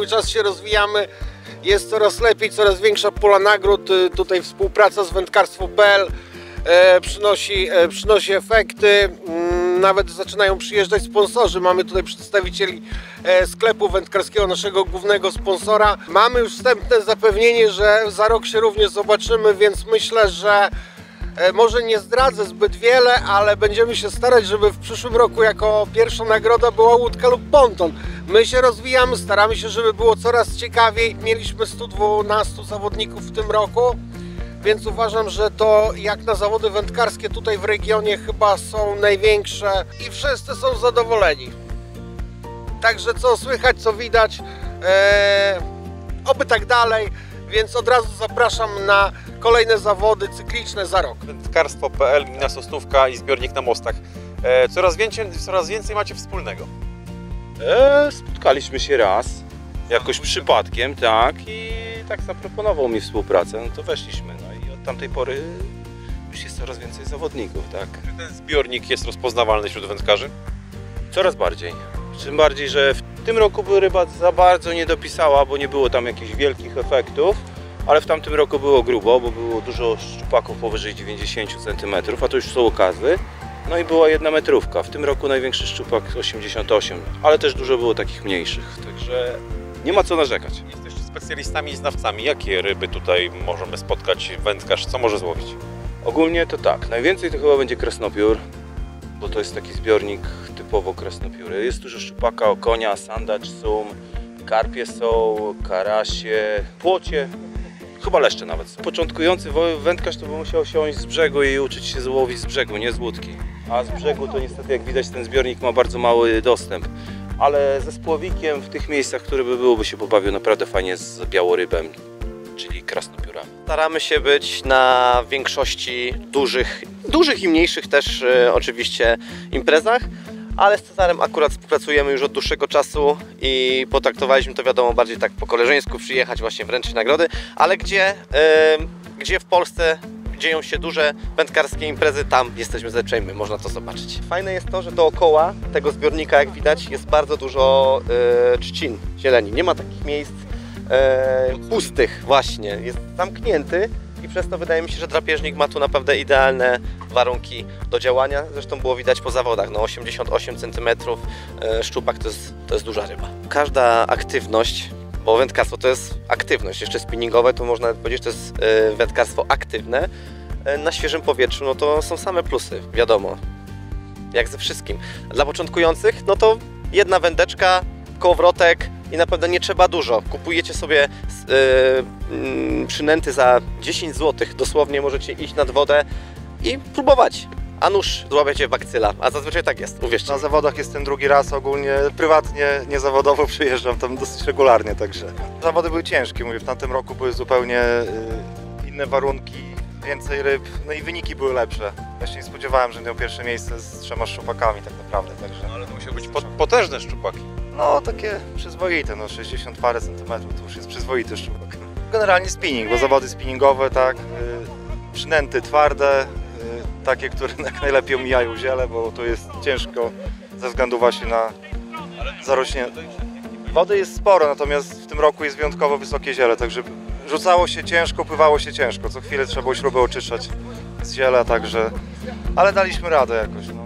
cały czas się rozwijamy, jest coraz lepiej, coraz większa pula nagród. Tutaj współpraca z wędkarstwo.pl przynosi efekty. Nawet zaczynają przyjeżdżać sponsorzy. Mamy tutaj przedstawicieli sklepu wędkarskiego, naszego głównego sponsora. Mamy już wstępne zapewnienie, że za rok się również zobaczymy, więc myślę, że może nie zdradzę zbyt wiele, ale będziemy się starać, żeby w przyszłym roku jako pierwsza nagroda była łódka lub ponton. My się rozwijamy, staramy się, żeby było coraz ciekawiej. Mieliśmy 112 zawodników w tym roku, więc uważam, że to jak na zawody wędkarskie tutaj w regionie chyba są największe i wszyscy są zadowoleni. Także co słychać, co widać, oby tak dalej, więc od razu zapraszam na kolejne zawody cykliczne za rok. Wędkarstwo.pl, gmina Sosnówka i zbiornik na Mostach. Coraz więcej macie wspólnego. Spotkaliśmy się raz, jakoś przypadkiem, tak, i tak zaproponował mi współpracę, no to weszliśmy, no i od tamtej pory już jest coraz więcej zawodników, tak. Czy ten zbiornik jest rozpoznawalny wśród wędkarzy? Coraz bardziej. Tym bardziej, że w tym roku ryba za bardzo nie dopisała, bo nie było tam jakichś wielkich efektów, ale w tamtym roku było grubo, bo było dużo szczupaków powyżej 90 cm, a to już są okazy. No i była jedna metrówka. W tym roku największy szczupak 88, ale też dużo było takich mniejszych, także nie ma co narzekać. Jesteście specjalistami i znawcami. Jakie ryby tutaj możemy spotkać wędkarz? Co może złowić? Ogólnie to tak, najwięcej to chyba będzie kresnopiór, bo to jest taki zbiornik typowo kresnopióry. Jest dużo szczupaka, okonia, sandacz, sum, karpie są, karasie, płocie, chyba leszcze nawet są. Początkujący wędkarz to by musiał siąść z brzegu i uczyć się łowić z brzegu, nie z łódki. A z brzegu to niestety, jak widać, ten zbiornik ma bardzo mały dostęp. Ale ze spłowikiem w tych miejscach, które by było, by się pobawił naprawdę fajnie z białorybem, czyli krasnopiórami. Staramy się być na większości dużych i mniejszych też oczywiście imprezach, ale z Cezarem akurat współpracujemy już od dłuższego czasu i potraktowaliśmy to, wiadomo, bardziej tak po koleżeńsku, przyjechać właśnie wręczyć nagrody, ale gdzie w Polsce dzieją się duże wędkarskie imprezy, tam jesteśmy zazwyczaj my, można to zobaczyć. Fajne jest to, że dookoła tego zbiornika, jak widać, jest bardzo dużo trzcin, zieleni. Nie ma takich miejsc pustych właśnie, jest zamknięty i przez to wydaje mi się, że drapieżnik ma tu naprawdę idealne warunki do działania. Zresztą było widać po zawodach, no 88 cm szczupak to jest duża ryba. Każda aktywność, bo wędkarstwo to jest aktywność, jeszcze spinningowe to można powiedzieć, to jest wędkarstwo aktywne. Na świeżym powietrzu no to są same plusy, wiadomo, jak ze wszystkim. Dla początkujących no to jedna wędeczka, kołowrotek i naprawdę nie trzeba dużo. Kupujecie sobie przynęty za 10 zł, dosłownie możecie iść nad wodę i próbować. A nuż złapiecie bakcyla, a zazwyczaj tak jest, uwierzcie. Na zawodach jestem drugi raz, ogólnie prywatnie, niezawodowo przyjeżdżam tam dosyć regularnie, także zawody były ciężkie, mówię, w tamtym roku były zupełnie inne warunki, więcej ryb, no i wyniki były lepsze. Ja się nie spodziewałem, że miał pierwsze miejsce z 3 szczupakami tak naprawdę, także... Ale to musiały być potężne szczupaki. No takie przyzwoite, no 60 parę centymetrów to już jest przyzwoity szczupak. Generalnie spinning, bo zawody spinningowe, tak, przynęty twarde, takie, które jak najlepiej omijają ziele, bo tu jest ciężko ze względu właśnie na zarośnięte. Wody jest sporo, natomiast w tym roku jest wyjątkowo wysokie ziele, także rzucało się ciężko, pływało się ciężko. Co chwilę trzeba było śrubę oczyszczać z ziela, także... Ale daliśmy radę jakoś, no.